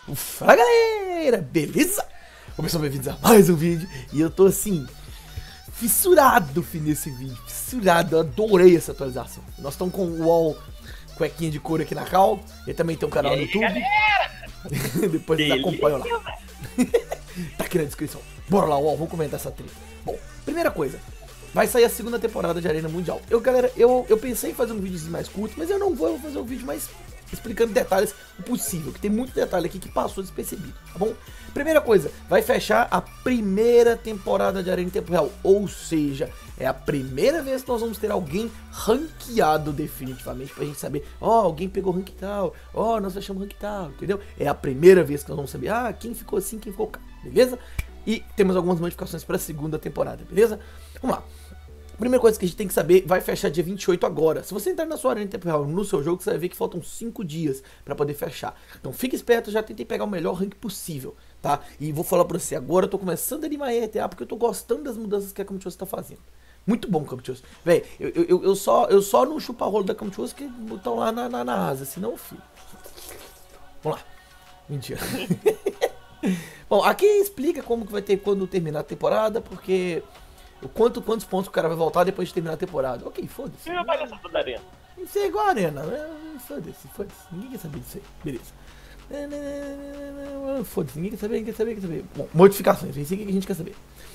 Fala galera, beleza? Começou bem-vindos a mais um vídeo. E eu tô assim, fissurado nesse vídeo. Fissurado, eu adorei essa atualização. Nós estamos com o UOL cuequinha de couro aqui na cal. Ele também tem um canal no YouTube. Depois vocês acompanham lá. Tá aqui na descrição. Bora lá, UOL, vamos comentar essa treta. Bom, primeira coisa, vai sair a segunda temporada de Arena Mundial. Galera, eu pensei em fazer um vídeo mais curto, mas eu não vou fazer um vídeo mais explicando detalhes o possível, que tem muito detalhe aqui que passou despercebido, tá bom? Primeira coisa, vai fechar a primeira temporada de Arena em tempo real, ou seja, é a primeira vez que nós vamos ter alguém ranqueado definitivamente, pra gente saber, ó, alguém pegou rank tal, ó, nós fechamos rank tal, entendeu? É a primeira vez que nós vamos saber, ah, quem ficou assim, quem ficou cá, beleza? E temos algumas modificações para a segunda temporada, beleza? Vamos lá. Primeira coisa que a gente tem que saber, vai fechar dia 28 agora. Se você entrar na sua Arena em tempo real no seu jogo, você vai ver que faltam 5 dias para poder fechar. Então fique esperto, já tentei pegar o melhor rank possível, tá? E vou falar pra você agora, eu tô começando a animar a ETA porque eu tô gostando das mudanças que a Camutios tá fazendo. Muito bom, Camutios. Véi, eu só não chupo a rola da Camutios que estão lá na asa, senão, filho. Vamos lá. Mentira. Bom, aqui explica como que vai ter quando terminar a temporada, porque quantos pontos o cara vai voltar depois de terminar a temporada. Ok, foda-se. Não vai nessa da arena. Isso é igual a arena, foda-se. Ninguém quer saber disso aí, beleza. Foda-se, ninguém quer saber. Bom, modificações, é isso que a gente quer saber.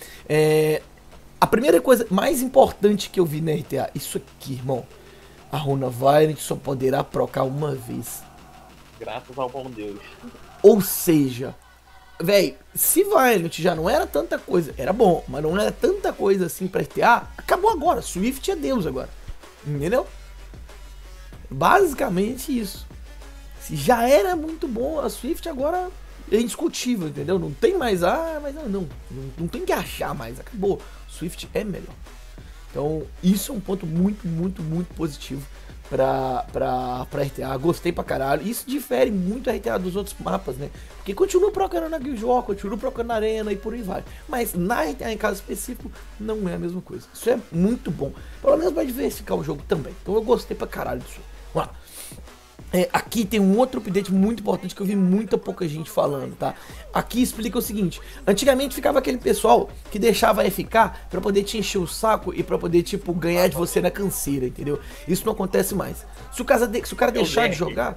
A primeira coisa mais importante que eu vi na RTA, isso aqui, irmão. A Runa Violent só poderá procar uma vez. Graças ao bom Deus. Ou seja, véi, se Violent já não era tanta coisa, era bom, mas não era tanta coisa assim pra RTA, acabou agora, Swift é Deus agora, entendeu? Basicamente isso. Se já era muito bom, a Swift agora é indiscutível, entendeu? Não tem mais, mas não tem que achar mais, acabou, Swift é melhor. Então isso é um ponto muito positivo pra RTA, gostei pra caralho. Isso difere muito a RTA dos outros mapas, né? Porque continua procurando na Guild Wars, continua procurando na Arena e por aí vai. Mas na RTA, em caso específico, não é a mesma coisa. Isso é muito bom. Pelo menos vai diversificar o jogo também. Então eu gostei pra caralho disso. Vamos lá. Aqui tem um outro update muito importante que eu vi muita pouca gente falando, tá? Aqui explica o seguinte: antigamente ficava aquele pessoal que deixava FK pra poder te encher o saco e pra poder, tipo, ganhar de você na canseira, entendeu? Isso não acontece mais. Se o cara deixar de jogar...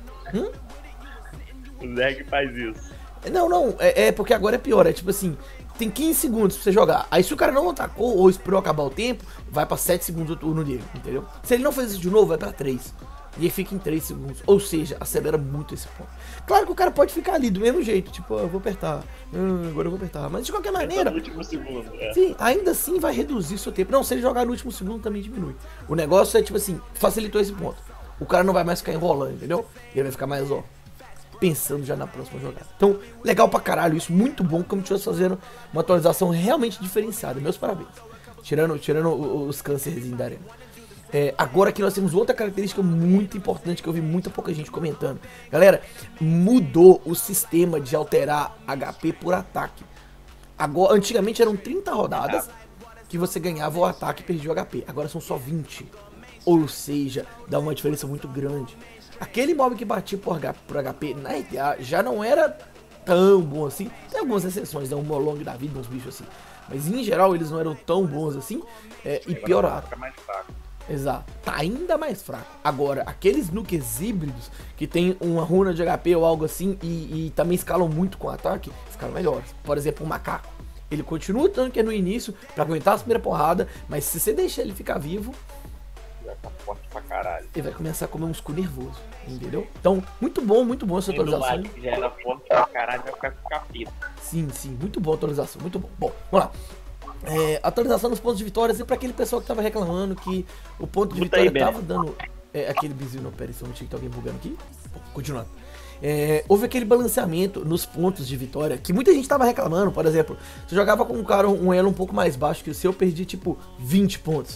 O Zeg faz isso. Não, é porque agora é pior, é tipo assim, tem 15 segundos pra você jogar. Aí se o cara não atacou ou esperou acabar o tempo, vai pra 7 segundos o turno dele, entendeu? Se ele não fez isso de novo, vai pra 3. E aí fica em 3 segundos, ou seja, acelera muito esse ponto. Claro que o cara pode ficar ali do mesmo jeito, tipo, eu vou apertar, agora eu vou apertar. Mas de qualquer maneira, no último segundo, sim, ainda assim vai reduzir seu tempo. Não, se ele jogar no último segundo também diminui. O negócio é tipo assim, facilitou esse ponto. O cara não vai mais ficar enrolando, entendeu? Ele vai ficar mais, ó, pensando já na próxima jogada. Então, legal pra caralho isso, muito bom, como tivesse fazendo uma atualização realmente diferenciada. Meus parabéns. Tirando os câncerzinhos da arena. Agora aqui nós temos outra característica muito importante que eu vi muita pouca gente comentando. Galera, mudou o sistema de alterar HP por ataque. Agora, antigamente eram 30 rodadas que você ganhava o ataque e perdia o HP. Agora são só 20. Ou seja, dá uma diferença muito grande. Aquele mob que batia por HP na RTA já não era tão bom assim. Tem algumas exceções, né? Um Molong da vida, uns bichos assim. Mas em geral eles não eram tão bons assim. E pioraram. Exato, tá ainda mais fraco. Agora, aqueles nukes híbridos que tem uma runa de HP ou algo assim e também escalam muito com ataque, escalam melhores. Por exemplo, o macaco, ele continua o tanque no início pra aguentar a primeira porrada, mas se você deixar ele ficar vivo, já tá forte pra caralho. Ele vai começar a comer um escudo nervoso, entendeu? Então, muito bom essa atualização. O que já era forte pra caralho, vai ficar com capeta. Sim, muito boa a atualização, muito bom. Bom, vamos lá. Atualização dos pontos de vitórias e pra aquele pessoal que tava reclamando que o ponto de vitória tava dando aquele bizinho. Não, pera aí, só não tinha que ter alguém bugando aqui. Bom, continuando. Houve aquele balanceamento nos pontos de vitória que muita gente tava reclamando. Por exemplo, você jogava com um cara um elo um pouco mais baixo que o seu, eu perdi tipo 20 pontos.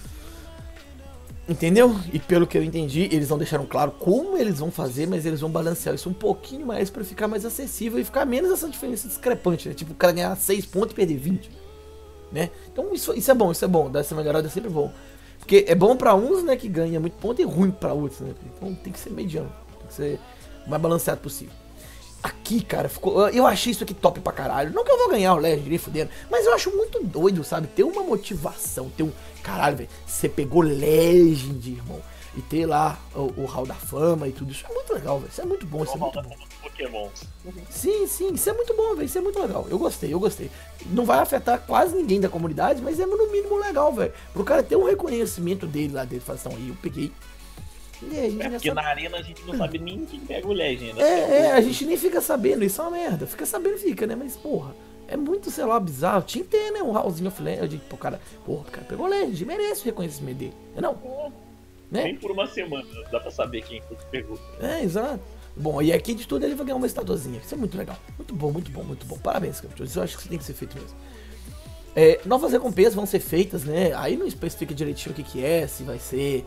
Entendeu? E pelo que eu entendi, eles não deixaram claro como eles vão fazer, mas eles vão balancear isso um pouquinho mais pra ficar mais acessível e ficar menos essa diferença discrepante, né? Tipo, o cara ganhar 6 pontos e perder 20. Né? Então isso é bom, dar essa melhorada é sempre bom. Porque é bom pra uns, né, que ganha muito ponto e ruim pra outros, né? Então tem que ser mediano, tem que ser o mais balanceado possível. aqui, cara, ficou. Eu achei isso aqui top pra caralho. Não que eu vou ganhar o Legend, nem fudendo, mas eu acho muito doido, sabe? Ter uma motivação, ter um. Caralho, velho, você pegou Legend, irmão. E ter lá o Hall da Fama e tudo. Isso é muito legal, velho. Isso é muito bom, isso é muito bom. Pokémon. Sim, isso é muito bom, velho. Isso é muito legal. Eu gostei. Não vai afetar quase ninguém da comunidade, mas é no mínimo legal, velho. Pro cara ter um reconhecimento dele lá dentro. Falar assim, aí eu peguei. E aí, Porque na arena a gente não sabe nem quem pega o Legend. A gente nem fica sabendo. Isso é uma merda. Fica sabendo, fica, né? Mas, porra, é muito, sei lá, bizarro. Tinha que ter, né? Um Hallzinho of Legend. Pô, cara, o cara pegou Legend. Merece o reconhecimento dele. Não? Né? Nem por uma semana dá pra saber quem foi que pegou. Exato. Bom, e aqui de tudo ele vai ganhar uma estatuazinha. Isso é muito legal. Muito bom. Parabéns, Capitão. Isso eu acho que tem que ser feito mesmo. Novas recompensas vão ser feitas, né? Aí não especifica direitinho o que é, se vai ser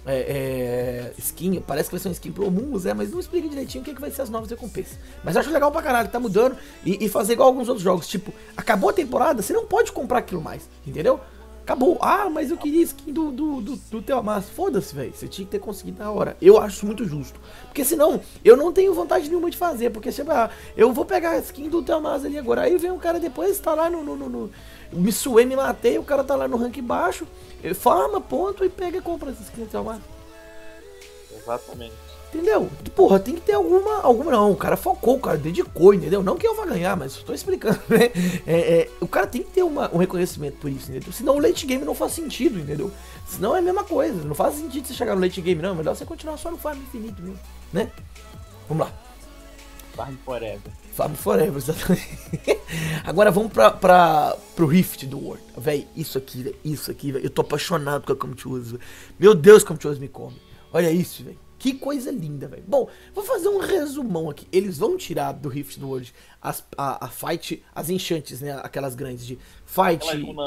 skin. Parece que vai ser uma skin pro Mungus, mas não explica direitinho o que vai ser as novas recompensas. Mas eu acho legal pra caralho, tá mudando. E fazer igual alguns outros jogos. Tipo, acabou a temporada, você não pode comprar aquilo mais, entendeu? Acabou. Ah, mas eu queria skin do Theomas. Foda-se, velho. Você tinha que ter conseguido na hora. Eu acho isso muito justo. Porque senão, eu não tenho vontade nenhuma de fazer. Porque, tipo, eu vou pegar a skin do Theomas ali agora. Aí vem um cara depois, tá lá me suei, me matei. O cara tá lá no rank baixo. Farma, ponto, e pega e compra essa skin do Theomas. Exatamente. Entendeu? Porra, tem que ter alguma não, o cara focou, o cara dedicou, entendeu? Não que eu vá ganhar, mas eu tô explicando, né? O cara tem que ter um reconhecimento por isso, entendeu? Senão o late game não faz sentido, entendeu? Senão é a mesma coisa, não faz sentido você chegar no late game, não. É melhor você continuar só no farm infinito mesmo, né? Vamos lá. Farm Forever. Farm Forever, exatamente. Agora vamos pro Rift do World. Véi, isso aqui, velho. Eu tô apaixonado com a Comtuous, velho. Meu Deus, Comtuous me come. Olha isso, velho. Que coisa linda, velho. Bom, vou fazer um resumão aqui. Eles vão tirar do Rift do World a Fight, as enchantes, né? Aquelas grandes de Fight.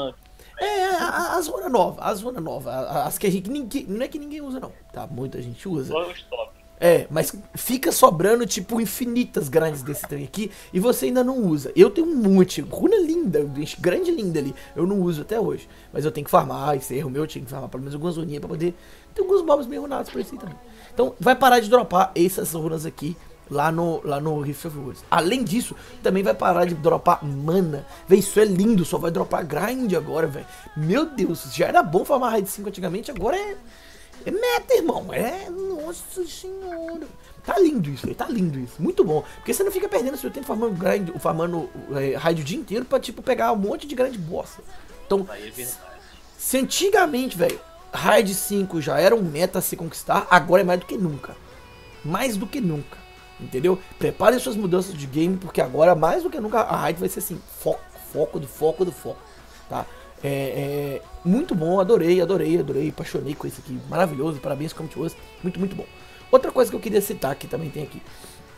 As runas novas. As que a gente. Não é que ninguém usa, não. Tá? Muita gente usa. Mas fica sobrando, tipo, infinitas grandes desse trem aqui. E você ainda não usa. Eu tenho um monte. Runa linda, grande linda ali. Eu não uso até hoje. Mas eu tenho que farmar. Esse erro meu, eu tinha que farmar pelo menos algumas runinhas pra poder. Tem alguns mobs meio runados por isso aí também. Então vai parar de dropar essas runas aqui lá no Rift of Worlds. Além disso, também vai parar de dropar mana. Véi, isso é lindo, só vai dropar grind agora, velho. Meu Deus, já era bom farmar raid 5 antigamente, agora é meta, irmão. Nossa senhora. Tá lindo isso, velho, tá lindo isso. Muito bom. Porque você não fica perdendo seu tempo farmando raid o dia inteiro pra, tipo, pegar um monte de grande bosta. Então, se antigamente, velho, raid 5 já era um meta a se conquistar, agora é mais do que nunca. Mais do que nunca. Entendeu? Preparem suas mudanças de game, porque agora, mais do que nunca, a raid vai ser assim, foco do foco. Tá? Muito bom, adorei, apaixonei com isso aqui, maravilhoso, parabéns Comtuous, muito bom. Outra coisa que eu queria citar, que também tem aqui,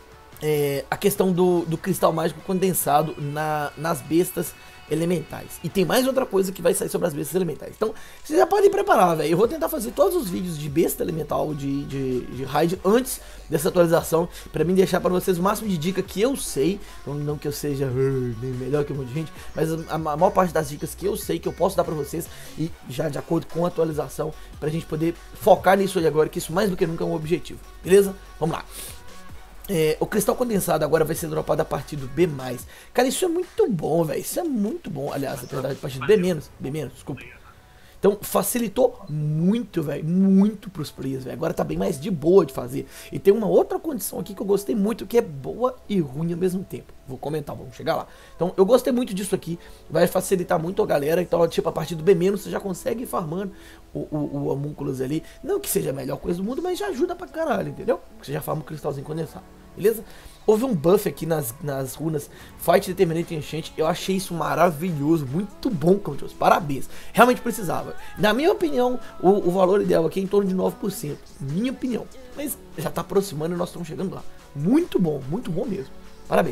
a questão do cristal mágico condensado nas bestas elementais. E tem mais outra coisa que vai sair sobre as bestas elementais. Então, vocês já podem preparar, velho. Eu vou tentar fazer todos os vídeos de besta elemental de raid antes dessa atualização, pra mim deixar pra vocês o máximo de dica que eu sei. Não que eu seja melhor que um monte de gente, mas a maior parte das dicas que eu sei, que eu posso dar pra vocês, e já de acordo com a atualização, pra gente poder focar nisso aí agora, que isso mais do que nunca é um objetivo. Beleza? Vamos lá. O cristal condensado agora vai ser dropado a partir do B+. Cara, isso é muito bom, velho. Isso é muito bom. Aliás, na verdade, a partir do B-, desculpa. Então, facilitou muito, velho. Muito pros players, velho. Agora tá bem mais de boa de fazer. E tem uma outra condição aqui que eu gostei muito, que é boa e ruim ao mesmo tempo. Vou comentar, vamos chegar lá. Então, eu gostei muito disso aqui. Vai facilitar muito a galera. Então, tipo, a partir do B- você já consegue ir farmando o Homunculus ali. Não que seja a melhor coisa do mundo, mas já ajuda pra caralho, entendeu? Você já farma um cristalzinho condensado. Beleza? Houve um buff aqui nas runas Fight, Determinate e Enchant. Eu achei isso maravilhoso. Muito bom, Comtuous. Parabéns. Realmente precisava. Na minha opinião, o valor ideal aqui é em torno de 9%. Minha opinião. Mas já tá aproximando e nós estamos chegando lá. Muito bom mesmo. Parabéns.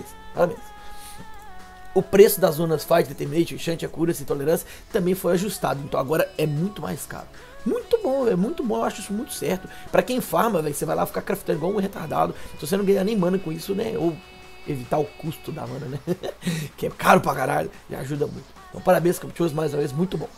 O preço das runas Fight, Determinate, Enchant, Accuracy e Tolerância também foi ajustado. Então agora é muito mais caro. Muito bom, eu acho isso muito certo. Pra quem farma, velho, você vai lá ficar craftando igual um retardado. Se você não ganhar nem mana com isso, né? Ou evitar o custo da mana, né? Que é caro pra caralho, e ajuda muito. Então parabéns, Comtuous, mais uma vez, muito bom.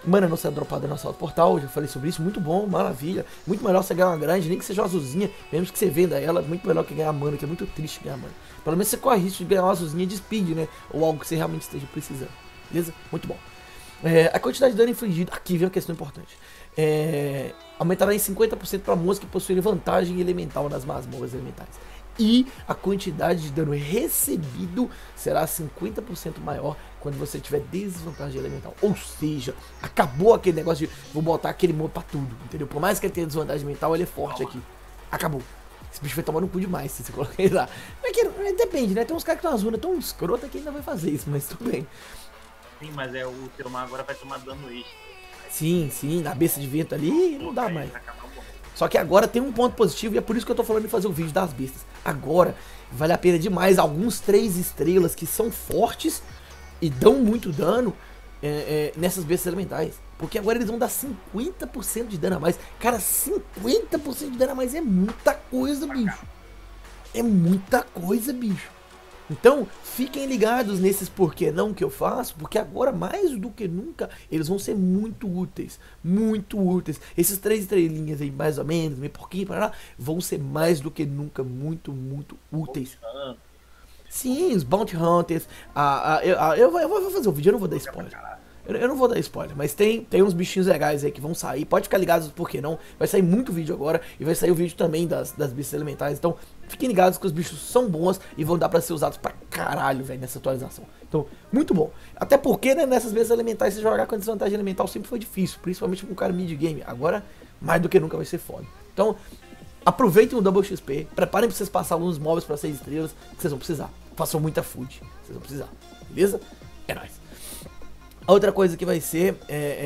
mana não sendo dropada no assalto portal, eu já falei sobre isso, muito bom, maravilha. Muito melhor você ganhar uma grande, nem que seja uma azulzinha, mesmo que você venda ela, muito melhor que ganhar mana, que é muito triste ganhar mana. Pelo menos você corre risco de ganhar uma azulzinha de speed, né? Ou algo que você realmente esteja precisando, beleza? Muito bom. A quantidade de dano infligido, aqui vem uma questão importante. Aumentará em 50% para monstros que possuírem vantagem elemental nas masmorras elementais. E a quantidade de dano recebido será 50% maior quando você tiver desvantagem elemental. Ou seja, acabou aquele negócio de vou botar aquele modo pra tudo, entendeu? Por mais que ele tenha desvantagem mental, ele é forte aqui. Acabou. Esse bicho vai tomar no cu demais se você colocar ele lá. Depende, né? Tem uns caras que tem umas runas tão escrota que ainda vai fazer isso, mas tudo bem. Sim, mas o teu mago agora vai tomar dano extra. Sim, na besta de vento ali não dá mais. Só que agora tem um ponto positivo e é por isso que eu tô falando de fazer o vídeo das bestas. Agora vale a pena demais alguns 3 estrelas que são fortes e dão muito dano nessas bestas elementais. Porque agora eles vão dar 50% de dano a mais. Cara, 50% de dano a mais é muita coisa, bicho. É muita coisa, bicho. Então, fiquem ligados nesses porquê não que eu faço, porque agora, mais do que nunca, eles vão ser muito úteis. Muito úteis. Esses 3 estrelinhas aí, mais ou menos, meio pouquinho para lá, vão ser mais do que nunca muito, muito úteis. Sim, os Bounty Hunters. Eu vou fazer o vídeo, eu não vou dar spoiler. Eu não vou dar spoiler, mas tem uns bichinhos legais aí que vão sair. Pode ficar ligados porque não. Vai sair muito vídeo agora e vai sair o vídeo também das bestas elementais. Então fiquem ligados que os bichos são bons e vão dar pra ser usados pra caralho, velho, nessa atualização. Então, muito bom. Até porque, né, nessas bestas elementais, você jogar com desvantagem elemental sempre foi difícil. Principalmente com o cara mid-game. Agora, mais do que nunca vai ser foda. Então, aproveitem o Double XP. Preparem pra vocês passar alguns mobs pra 6 estrelas que vocês vão precisar. Façam muita food. Vocês vão precisar. Beleza? É nóis. A outra coisa que vai ser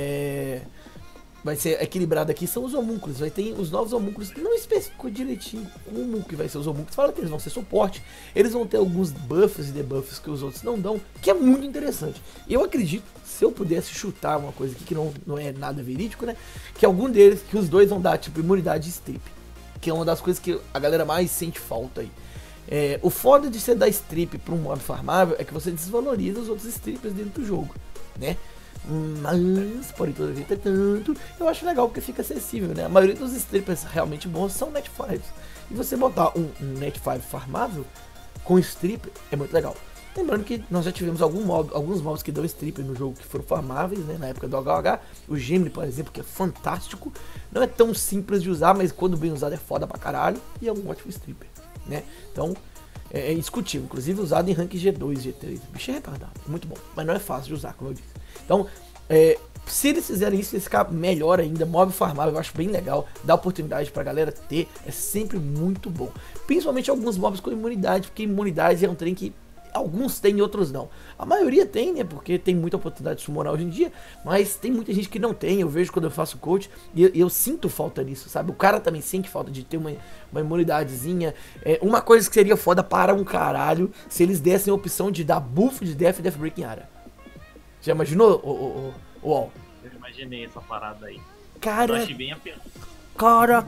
equilibrada aqui são os homúnculos. Vai ter os novos homúnculos. Não especificou direitinho como que vai ser os homúnculos. Fala que eles vão ser suporte. Eles vão ter alguns buffs e debuffs que os outros não dão, que é muito interessante. Eu acredito, se eu pudesse chutar uma coisa aqui que não é nada verídico, né? Que algum deles, que os dois vão dar tipo imunidade de strip. Que é uma das coisas que a galera mais sente falta aí. O foda de você dar strip para um mob farmável é que você desvaloriza os outros strippers dentro do jogo, né? Mas, porém, todavia, tanto, eu acho legal porque fica acessível, né? A maioria dos strippers realmente bons são net 5. E você botar um net 5 farmável com stripper é muito legal. Lembrando que nós já tivemos alguns mobs que dão stripper no jogo que foram farmáveis, né? Na época do HH. O Gemini, por exemplo, que é fantástico. Não é tão simples de usar, mas quando bem usado é foda pra caralho. E é um ótimo stripper, né? Então, é discutível. Inclusive usado em rank G2, G3. O bicho é retardado, muito bom. Mas não é fácil de usar, como eu disse. Então, se eles fizerem isso, eles ficar melhor ainda, mob farmável, eu acho bem legal, dá oportunidade pra galera ter, é sempre muito bom. Principalmente alguns mobs com imunidade, porque imunidade é um trem que alguns têm e outros não. A maioria tem, né, porque tem muita oportunidade de summonar hoje em dia, mas tem muita gente que não tem, eu vejo quando eu faço coach, e eu sinto falta nisso, sabe? O cara também sente falta de ter uma imunidadezinha. Uma coisa que seria foda para um caralho, se eles dessem a opção de dar buff de Death e Death Breaking Area. Já imaginou, Eu imaginei essa parada aí. Cara, eu achei bem a pena. Cara.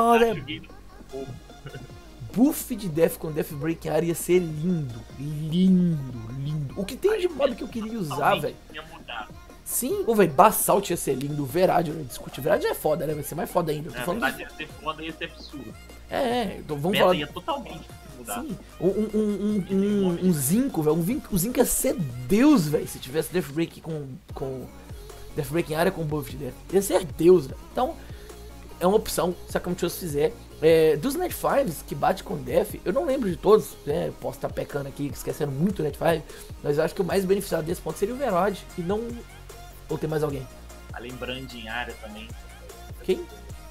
Acho Buff de Death com Death Breaking Area ia ser lindo. Lindo. O que tem de modo que eu queria usar, velho? Sim, velho, Basalt ia ser lindo. Veradio, não discute. Veradio é foda, né? Vai ser mais foda ainda. Na verdade, ia ser foda e ia ser absurdo. Então vamos falar. Ia totalmente mudar. Sim, um Zinco, velho. O Zinco ia ser Deus, velho. Se tivesse Death Break com Death Breaking Area com buff de Death. Ia ser Deus, velho. Então, é uma opção, se a Camchos fizer. Dos Net 5s que bate com Death, eu não lembro de todos, né? Posso estar pecando aqui, esquecendo muito o Net 5, mas eu acho que o mais beneficiado desse ponto seria o Verod, e não. Ou tem mais alguém? Além Brand em área também. Quem?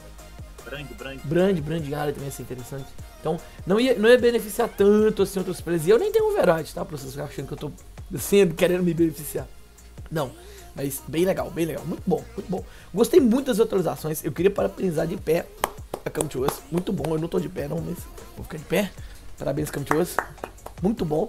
Brand em área também ia ser interessante. Então, não ia beneficiar tanto assim outros players. E eu nem tenho o Verod, tá? Pra vocês ficarem achando que eu tô querendo me beneficiar. Não. Mas bem legal, muito bom. Gostei muito das atualizações, eu queria parabenizar de pé a Camchos, muito bom, eu não tô de pé não, mas vou ficar de pé. Parabéns, Camchos, muito bom,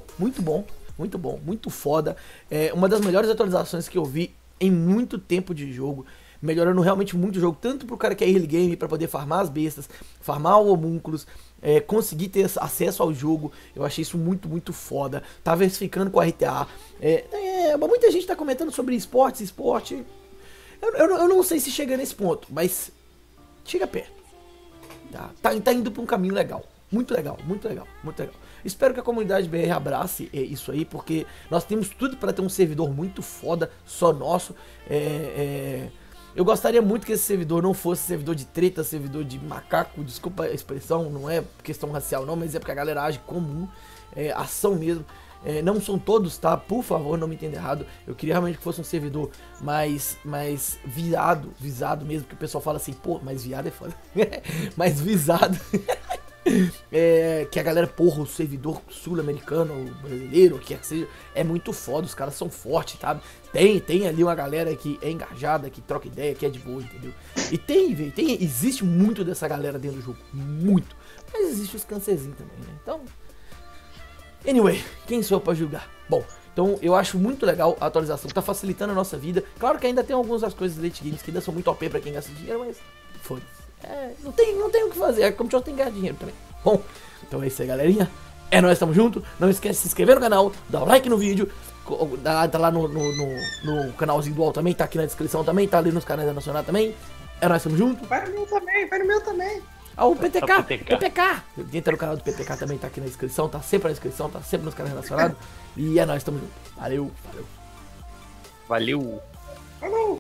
muito foda. Uma das melhores atualizações que eu vi em muito tempo de jogo, melhorando realmente muito o jogo, tanto pro cara que é early game, pra poder farmar as bestas, farmar o homúnculos, conseguir ter acesso ao jogo. Eu achei isso muito foda. Tá versificando com a RTA. Muita gente tá comentando sobre esporte. Eu não sei se chega nesse ponto, mas chega perto. Tá indo pra um caminho legal. Muito legal, muito legal, muito legal. Espero que a comunidade BR abrace isso aí, porque nós temos tudo para ter um servidor muito foda, só nosso. Eu gostaria muito que esse servidor não fosse servidor de treta, servidor de macaco, desculpa a expressão, não é questão racial não, mas é porque a galera age comum, ação mesmo. Não são todos, tá? Por favor, não me entenda errado. Eu queria realmente que fosse um servidor mais visado mesmo, que o pessoal fala assim, pô, mas viado é foda. Mais visado. Que a galera, porra, o servidor sul-americano, brasileiro, o que seja, é muito foda, os caras são fortes, sabe? Tem ali uma galera que é engajada, que troca ideia, que é de boa, entendeu? E existe muito dessa galera dentro do jogo, muito. Mas existe os cancerzinhos também, né? Então, anyway, quem sou eu pra julgar? Bom, então eu acho muito legal a atualização, tá facilitando a nossa vida. Claro que ainda tem algumas das coisas late games que ainda são muito OP pra quem gasta dinheiro, mas foda-se. Não tem o que fazer, a Computer tem que ganhar dinheiro também. Bom, então é isso aí, galerinha. Nós estamos juntos. Não esquece de se inscrever no canal, dar o like no vídeo. Tá lá no canalzinho do UOL também, tá aqui na descrição também, tá ali nos canais da Nacional também. Nós estamos juntos. Vai no meu também. O PTK. Entra no canal do PTK também, tá aqui na descrição, tá sempre na descrição, tá sempre nos canais relacionados. E nós estamos juntos. Valeu. Valeu. Falou.